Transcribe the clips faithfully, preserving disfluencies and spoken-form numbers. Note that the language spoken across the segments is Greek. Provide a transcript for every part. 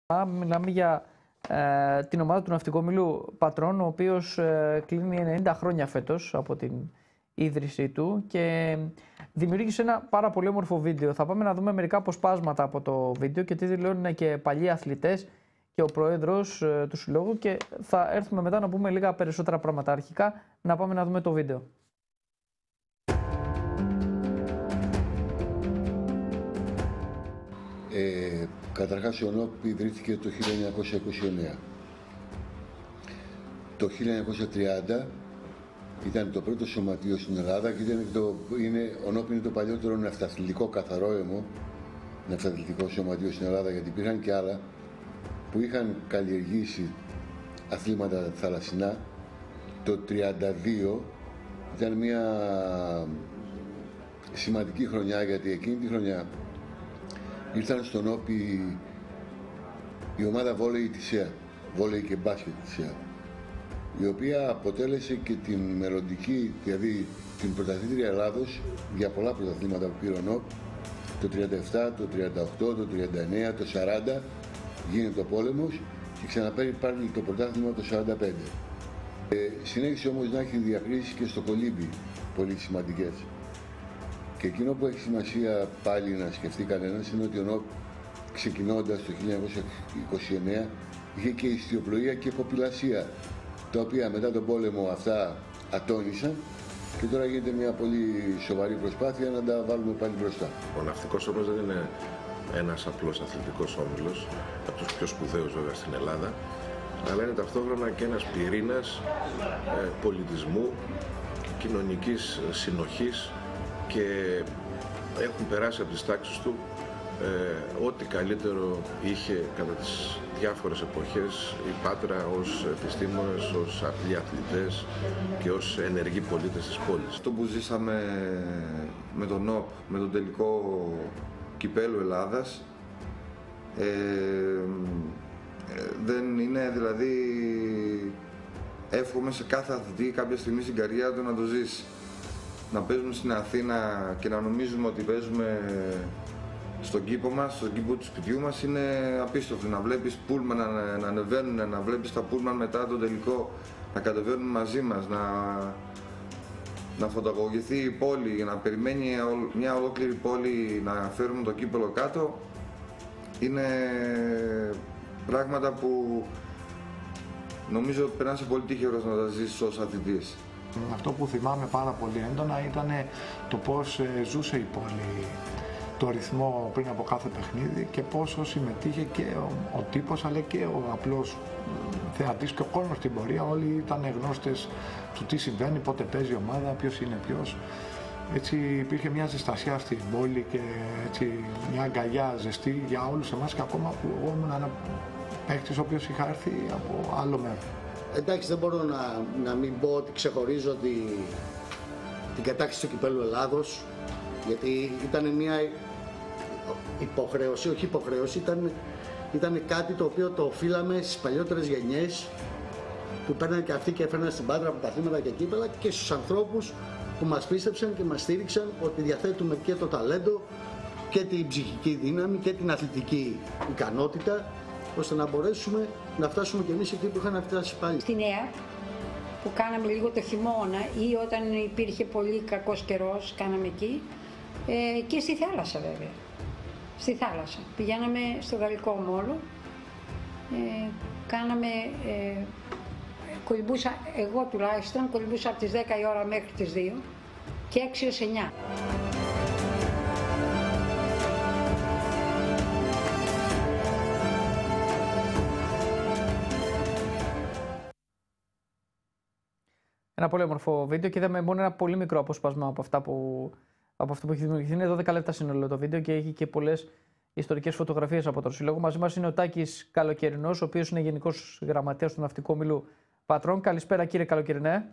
Μιλάμε για ε, την ομάδα του Ναυτικού Ομίλου Πατρών, ο οποίος ε, κλείνει ενενήντα χρόνια φέτος από την ίδρυσή του και δημιούργησε ένα πάρα πολύ όμορφο βίντεο. Θα πάμε να δούμε μερικά αποσπάσματα από το βίντεο και τι δηλώνουν και παλιοί αθλητές και ο πρόεδρος ε, του συλλόγου, και θα έρθουμε μετά να πούμε λίγα περισσότερα πράγματα. Αρχικά να πάμε να δούμε το βίντεο. Ε, καταρχάς, ο ΝΟΠ ιδρύθηκε το χίλια εννιακόσια είκοσι εννέα. Το χίλια εννιακόσια τριάντα ήταν το πρώτο σωματείο στην Ελλάδα και ήταν το, είναι, ο ΝΟΠ είναι το παλιότερο ναυταθλητικό καθαρό αίμο ναυταθλητικό σωματείο στην Ελλάδα, γιατί υπήρχαν και άλλα που είχαν καλλιεργήσει αθλήματα θαλασσινά. Το τριάντα δύο ήταν μια σημαντική χρονιά, γιατί εκείνη τη χρονιά ήρθαν στον ΝΟΠ η, η ομάδα βόλεϊ της ΕΑ, βόλεϊ και μπάσκετ της ΕΑ, η οποία αποτέλεσε και την μελλοντική, δηλαδή την πρωταθλήτρια Ελλάδος για πολλά πρωταθλήματα που πήρε ο ΝΟΠ. Το τριάντα επτά, το τριάντα οκτώ, το τριάντα εννέα, το σαράντα γίνεται ο πόλεμος και ξαναπαίρνει πάλι το πρωτάθλημα το σαράντα πέντε. Ε, συνέχισε όμως να έχει διακρίσεις και στο κολύμπι, πολύ σημαντικές. Και εκείνο που έχει σημασία πάλι να σκεφτεί κανένας είναι ότι ο ΝΟΠ, ξεκινώντας το χίλια εννιακόσια είκοσι εννέα, είχε και ιστιοπλοεία και ποπιλασία, τα οποία μετά τον πόλεμο αυτά ατόνισαν και τώρα γίνεται μια πολύ σοβαρή προσπάθεια να τα βάλουμε πάλι μπροστά. Ο ναυτικός όμως δεν είναι ένας απλός αθλητικός όμιλος, από τους πιο σπουδαίους βέβαια στην Ελλάδα, αλλά είναι ταυτόχρονα και ένας πυρήνας ε, πολιτισμού, κοινωνικής συνοχής, και έχουν περάσει από τις τάξεις του ε, ό,τι καλύτερο είχε κατά τις διάφορες εποχές η Πάτρα ως επιστήμονες, ως απλοί αθλητές και ως ενεργοί πολίτες της πόλης. Αυτό που ζήσαμε με τον ΝΟΠ, με τον τελικό κυπέλλου Ελλάδας, ε, ε, δεν είναι, δηλαδή εύχομαι σε κάθε αθλητή κάποια στιγμή στην καριέρα του να το ζήσει. Να παίζουμε στην Αθήνα και να νομίζουμε ότι παίζουμε στον κήπο μας, στον κήπο του σπιτιού μας, είναι απίστευτο. Να βλέπεις πούλμαν να, να ανεβαίνουν, να βλέπεις τα πούλμαν μετά τον τελικό να κατεβαίνουν μαζί μας, να, να φωτογραφηθεί η πόλη, να περιμένει μια ολόκληρη πόλη να φέρουμε το κύπελλο κάτω. Είναι πράγματα που νομίζω πρέπει να είσαι πολύ τυχερός να τα ζήσεις ως αθλητής. Αυτό που θυμάμαι πάρα πολύ έντονα ήταν το πώς ζούσε η πόλη το ρυθμό πριν από κάθε παιχνίδι και πόσο συμμετείχε και ο, ο τύπος αλλά και ο απλός θεατής και ο κόσμος στην πορεία. Όλοι ήταν γνώστες του τι συμβαίνει, πότε παίζει η ομάδα, ποιος είναι ποιος. Έτσι υπήρχε μια ζεστασιά στην πόλη και έτσι, μια αγκαλιά ζεστή για όλους εμάς, και ακόμα που εγώ ήμουν ένα παίκτης ο οποίος είχα έρθει από άλλο μέρο. Εντάξει, δεν μπορώ να, να μην πω ότι ξεχωρίζω τη, την κατάκτηση του κυπέλλου Ελλάδος, γιατί ήταν μια υποχρέωση, όχι υποχρέωση, ήταν, ήταν κάτι το οποίο το οφείλαμε στις παλιότερες γενιές που παίρναν και αυτοί και έφερναν στην Πάτρα από τα αθλήματα και κύπελλα, και στους ανθρώπους που μας πίστεψαν και μας στήριξαν ότι διαθέτουμε και το ταλέντο και την ψυχική δύναμη και την αθλητική ικανότητα, ώστε να μπορέσουμε να φτάσουμε κι εμείς εκεί που είχαν φτάσει πάλι. Στην ΕΑ, που κάναμε λίγο το χειμώνα ή όταν υπήρχε πολύ κακός καιρός, κάναμε εκεί, ε, και στη θάλασσα βέβαια. Στη θάλασσα. Πηγαίναμε στο Γαλλικό Μόλο, ε, κάναμε, ε, κολυμπούσα, εγώ τουλάχιστον, κολυμπούσα από τις δέκα η ώρα μέχρι τις δύο και έξι έως εννιά. Ένα πολύ όμορφο βίντεο και είδαμε μόνο ένα πολύ μικρό αποσπάσμα από, αυτά που, από αυτό που έχει δημιουργηθεί. Είναι δώδεκα λεπτά σύνολο το βίντεο και έχει και πολλές ιστορικές φωτογραφίες από τον Σύλλογο. Μαζί μας είναι ο Τάκης Καλοκαιρινός, ο οποίος είναι Γενικός Γραμματέας του Ναυτικού Ομίλου Πατρών. Καλησπέρα, κύριε Καλοκαιρινέ.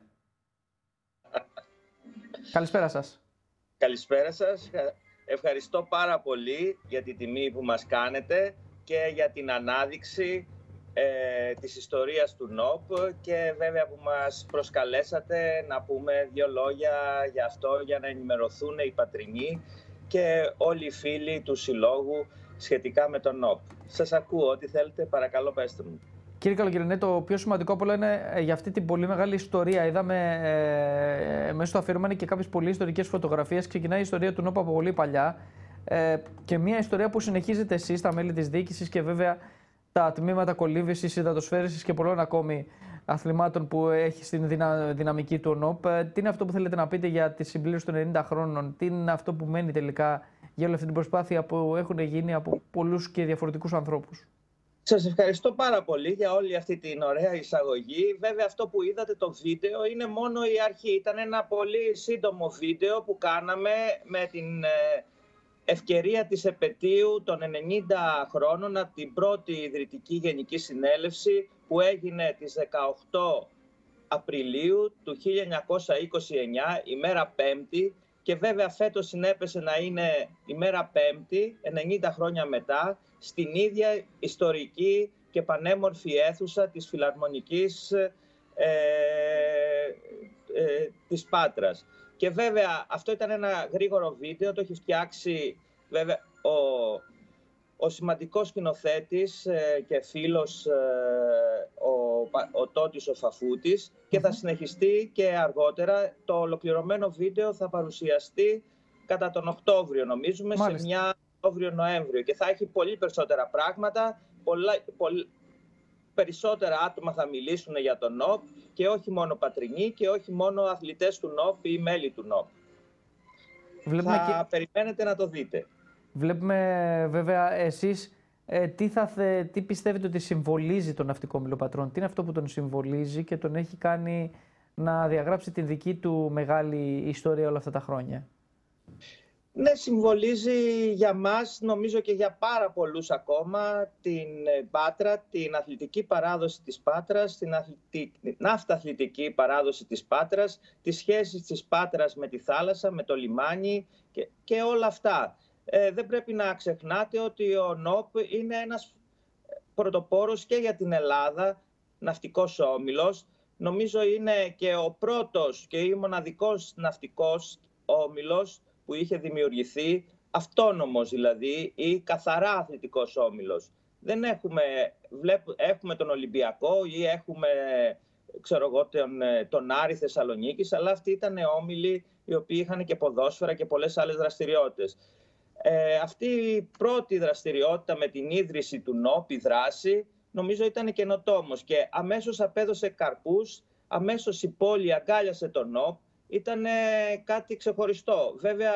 Καλησπέρα σας. Καλησπέρα σας. Ευχαριστώ πάρα πολύ για τη τιμή που μας κάνετε και για την ανάδειξη Ε, της ιστορίας του ΝΟΠ, και βέβαια που μας προσκαλέσατε να πούμε δύο λόγια για αυτό, για να ενημερωθούν οι πατρινοί και όλοι οι φίλοι του Συλλόγου σχετικά με τον ΝΟΠ. Σας ακούω, ό,τι θέλετε, παρακαλώ πέστε μου. Κύριε Καλογερινέ, το πιο σημαντικό από όλα είναι για αυτή την πολύ μεγάλη ιστορία. Είδαμε ε, μέσα στο αφιέρωμα και κάποιες πολύ ιστορικές φωτογραφίες. Ξεκινάει η ιστορία του ΝΟΠ από πολύ παλιά ε, και μια ιστορία που συνεχίζετε εσείς, τα μέλη της διοίκησης και βέβαια τα τμήματα κολύμβησης, υδατοσφαίρησης και πολλών ακόμη αθλημάτων που έχει στην δυνα, δυναμική του ΝΟΠ. Τι είναι αυτό που θέλετε να πείτε για τη συμπλήρωση των ενενήντα χρόνων, τι είναι αυτό που μένει τελικά για όλη αυτή την προσπάθεια που έχουν γίνει από πολλούς και διαφορετικούς ανθρώπους? Σας ευχαριστώ πάρα πολύ για όλη αυτή την ωραία εισαγωγή. Βέβαια αυτό που είδατε το βίντεο είναι μόνο η αρχή. Ήταν ένα πολύ σύντομο βίντεο που κάναμε με την ευκαιρία της επετείου των ενενήντα χρόνων από την πρώτη Ιδρυτική Γενική Συνέλευση που έγινε τις δεκαοκτώ Απριλίου του χίλια εννιακόσια είκοσι εννιά, ημέρα Πέμπτη, και βέβαια φέτος συνέπεσε να είναι ημέρα Πέμπτη, ενενήντα χρόνια μετά, στην ίδια ιστορική και πανέμορφη αίθουσα της Φιλαρμονικής ε, ε, της Πάτρας. Και βέβαια αυτό ήταν ένα γρήγορο βίντεο, το έχει φτιάξει βέβαια ο, ο σημαντικός σκηνοθέτης ε, και φίλος ε, ο, ο Τότης ο Φαφούτης, και θα συνεχιστεί και αργότερα. Το ολοκληρωμένο βίντεο θα παρουσιαστεί κατά τον Οκτώβριο, νομίζουμε, Μάλιστα. σε μια Οκτώβριο-Νοέμβριο, και θα έχει πολύ περισσότερα πράγματα, πολλά, πολύ, περισσότερα άτομα θα μιλήσουν για τον ΝΟΠ και όχι μόνο πατρινοί και όχι μόνο αθλητές του ΝΟΠ ή μέλη του ΝΟΠ. Βλέπουμε θα και... περιμένετε να το δείτε. Βλέπουμε βέβαια εσείς ε, τι, θα θε, τι πιστεύετε ότι συμβολίζει τον Ναυτικό Όμιλο Πατρών, τι είναι αυτό που τον συμβολίζει και τον έχει κάνει να διαγράψει την δική του μεγάλη ιστορία όλα αυτά τα χρόνια? Ναι, συμβολίζει για μας, νομίζω και για πάρα πολλούς ακόμα, την Πάτρα, την αθλητική παράδοση της Πάτρας, την ναυταθλητική παράδοση της Πάτρας, τις σχέσεις της Πάτρας με τη θάλασσα, με το λιμάνι και, και όλα αυτά. Ε, δεν πρέπει να ξεχνάτε ότι ο ΝΟΠ είναι ένας πρωτοπόρος και για την Ελλάδα, ναυτικός όμιλος. Νομίζω είναι και ο πρώτος και ο μοναδικός ναυτικός όμιλος που είχε δημιουργηθεί, αυτόνομος δηλαδή, ή καθαρά αθλητικός όμιλος. Δεν έχουμε, βλέπ, έχουμε τον Ολυμπιακό ή έχουμε, ξέρω εγώ, τον, τον Άρη Θεσσαλονίκης, αλλά αυτοί ήταν όμιλοι οι οποίοι είχαν και ποδόσφαιρα και πολλές άλλες δραστηριότητες. Ε, αυτή η πρώτη δραστηριότητα με την ίδρυση του ΝΟΠ, η δράση, νομίζω ήταν καινοτόμος και αμέσως απέδωσε καρπούς, αμέσως η πόλη αγκάλιασε τον ΝΟΠ. Ήταν κάτι ξεχωριστό. Βέβαια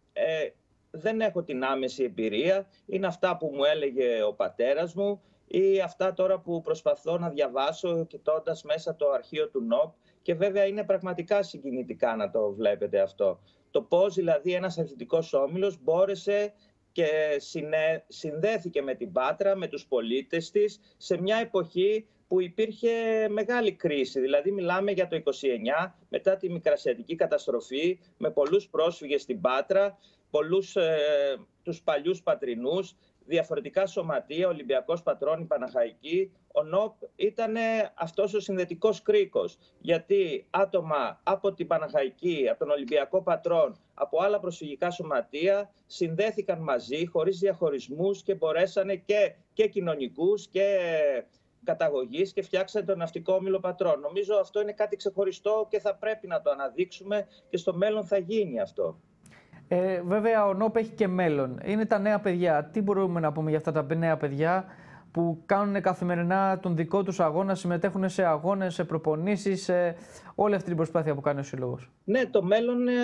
ε, δεν έχω την άμεση εμπειρία. Είναι αυτά που μου έλεγε ο πατέρας μου ή αυτά τώρα που προσπαθώ να διαβάσω κοιτώντας μέσα το αρχείο του ΝΟΠ, και βέβαια είναι πραγματικά συγκινητικά να το βλέπετε αυτό. Το πώς δηλαδή ένας αθλητικός όμιλος μπόρεσε και συνε... συνδέθηκε με την Πάτρα, με τους πολίτες της, σε μια εποχή που υπήρχε μεγάλη κρίση. Δηλαδή μιλάμε για το είκοσι εννιά, μετά τη Μικρασιατική καταστροφή, με πολλούς πρόσφυγες στην Πάτρα, πολλούς ε, τους παλιούς πατρινούς, διαφορετικά σωματεία, Ολυμπιακός Πατρών, η Παναχαϊκή. Ο ΝΟΠ ήταν αυτός ο συνδετικός κρίκος, γιατί άτομα από την Παναχαϊκή, από τον Ολυμπιακό Πατρών, από άλλα προσφυγικά σωματεία συνδέθηκαν μαζί, χωρίς διαχωρισμούς, και μπορέσανε και, και κοινωνικούς και καταγωγής και φτιάξανε τον Ναυτικό Όμιλο Πατρών. Νομίζω αυτό είναι κάτι ξεχωριστό και θα πρέπει να το αναδείξουμε και στο μέλλον θα γίνει αυτό. Ε, βέβαια ο ΝΟΠ έχει και μέλλον. Είναι τα νέα παιδιά. Τι μπορούμε να πούμε για αυτά τα νέα παιδιά που κάνουν καθημερινά τον δικό τους αγώνα, συμμετέχουν σε αγώνες, σε προπονήσεις, σε όλη αυτή την προσπάθεια που κάνει ο Σύλλογος? Ναι, το μέλλον ε,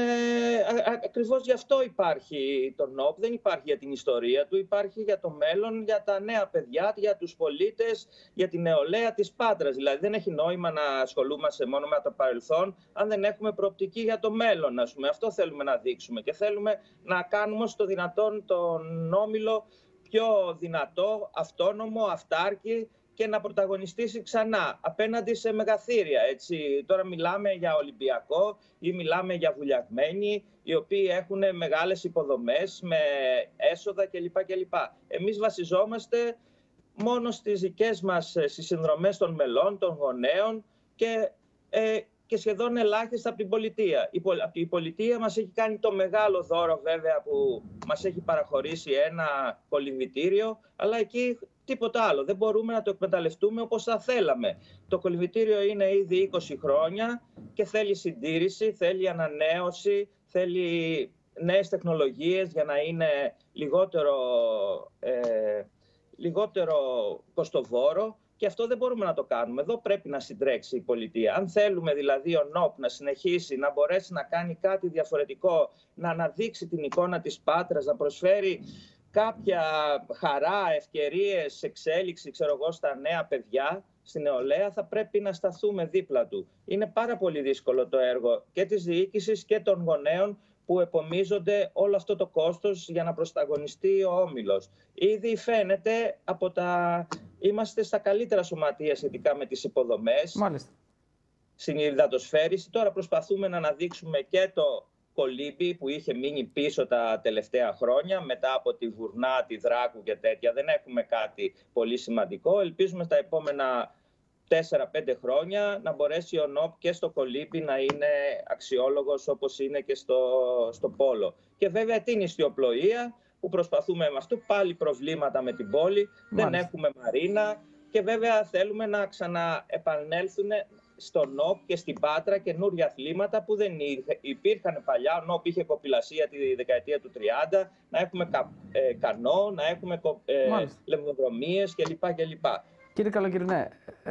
ακριβώς γι' αυτό υπάρχει το ΝΟΠ. Δεν υπάρχει για την ιστορία του, υπάρχει για το μέλλον, για τα νέα παιδιά, για τους πολίτες, για την νεολαία της Πάτρας. Δηλαδή δεν έχει νόημα να ασχολούμαστε μόνο με το παρελθόν, αν δεν έχουμε προοπτική για το μέλλον, ας πούμε. Αυτό θέλουμε να δείξουμε και θέλουμε να κάνουμε όσο το δυνατόν τον όμιλο πιο δυνατό, αυτόνομο, αυτάρκη και να πρωταγωνιστήσει ξανά απέναντι σε μεγαθύρια. Έτσι. Τώρα μιλάμε για Ολυμπιακό ή μιλάμε για Βουλιαγμένοι, οι οποίοι έχουν μεγάλες υποδομές με έσοδα κλπ. κλπ. Εμείς βασιζόμαστε μόνο στις δικές μας, στις συνδρομές των μελών, των γονέων και ε, και σχεδόν ελάχιστα από την πολιτεία. Η, πολ, η πολιτεία μας έχει κάνει το μεγάλο δώρο βέβαια που μας έχει παραχωρήσει ένα κολυμβητήριο, αλλά εκεί τίποτα άλλο. Δεν μπορούμε να το εκμεταλλευτούμε όπως θα θέλαμε. Το κολυμβητήριο είναι ήδη είκοσι χρόνια και θέλει συντήρηση, θέλει ανανέωση, θέλει νέες τεχνολογίες για να είναι λιγότερο, ε, λιγότερο κοστοβόρο. Και αυτό δεν μπορούμε να το κάνουμε. Εδώ πρέπει να συντρέξει η πολιτεία. Αν θέλουμε δηλαδή ο ΝΟΠ να συνεχίσει, να μπορέσει να κάνει κάτι διαφορετικό, να αναδείξει την εικόνα της Πάτρας, να προσφέρει κάποια χαρά, ευκαιρίες, εξέλιξη, ξέρω εγώ, στα νέα παιδιά, στην νεολαία, θα πρέπει να σταθούμε δίπλα του. Είναι πάρα πολύ δύσκολο το έργο και της διοίκησης και των γονέων που επομίζονται όλο αυτό το κόστος για να προσταγωνιστεί ο Όμιλος. Ήδη φαίνεται από τα... Είμαστε στα καλύτερα σωματεία σχετικά με τις υποδομές. Μάλιστα. Στην υδατοσφαίριση. Τώρα προσπαθούμε να αναδείξουμε και το κολύμπι που είχε μείνει πίσω τα τελευταία χρόνια μετά από τη Βουρνά, τη Δράκου και τέτοια. Δεν έχουμε κάτι πολύ σημαντικό. Ελπίζουμε στα επόμενα τέσσερα πέντε χρόνια να μπορέσει ο ΝΟΠ και στο κολύμπι να είναι αξιόλογος όπως είναι και στο, στο πόλο. Και βέβαια την ιστιοπλοεία που προσπαθούμε με αυτό, πάλι προβλήματα με την πόλη, Μάλιστα. δεν έχουμε μαρίνα και βέβαια θέλουμε να ξαναεπανέλθουν στο ΝΟΠ και στην Πάτρα καινούρια αθλήματα που δεν υπήρχαν παλιά. Ο ΝΟΠ είχε κοπηλασία τη δεκαετία του τριάντα, να έχουμε κα, ε, κανό, να έχουμε ε, λεμνοδρομίες κλπ. Κύριε Καλοκαιρινέ,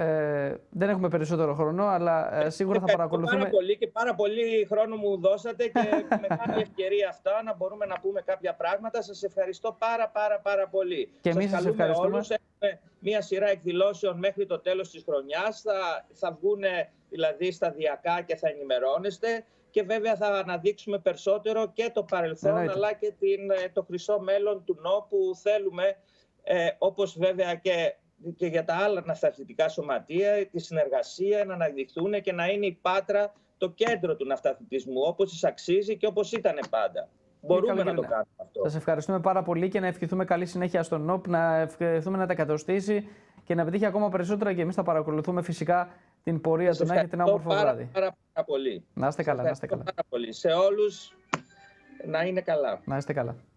ε, δεν έχουμε περισσότερο χρόνο, αλλά ε, σίγουρα θα παρακολουθούμε. Πάρα πολύ και πάρα πολύ χρόνο μου δώσατε και μεγάλη ευκαιρία αυτά να μπορούμε να πούμε κάποια πράγματα. Σας ευχαριστώ πάρα πάρα πάρα πολύ. Και εμείς σας ευχαριστούμε. Όλους. Έχουμε μία σειρά εκδηλώσεων μέχρι το τέλος της χρονιάς. Θα, θα βγουν δηλαδή σταδιακά και θα ενημερώνεστε. Και βέβαια θα αναδείξουμε περισσότερο και το παρελθόν, Εννοείται. αλλά και την, το χρυσό μέλλον του ΝΟΠ που θέλουμε, ε, όπως βέβαια και... και για τα άλλα ναυταθλητικά σωματεία, τη συνεργασία να αναδειχθούν και να είναι η Πάτρα το κέντρο του ναυταθλητισμού, όπως της αξίζει και όπως ήταν πάντα. Μπορούμε να το κάνουμε αυτό. Σας ευχαριστούμε πάρα πολύ και να ευχηθούμε καλή συνέχεια στον ΝΟΠ, να ευχηθούμε να τα εκατοστήσει και να πετύχει ακόμα περισσότερα, και εμείς θα παρακολουθούμε φυσικά την πορεία του. Να έχετε ένα όμορφο πάρα, βράδυ. Πάρα, πάρα πολύ. Να είστε καλά, να είστε καλά. Πάρα πολύ. Σε όλους να είναι καλά. Να είστε καλά.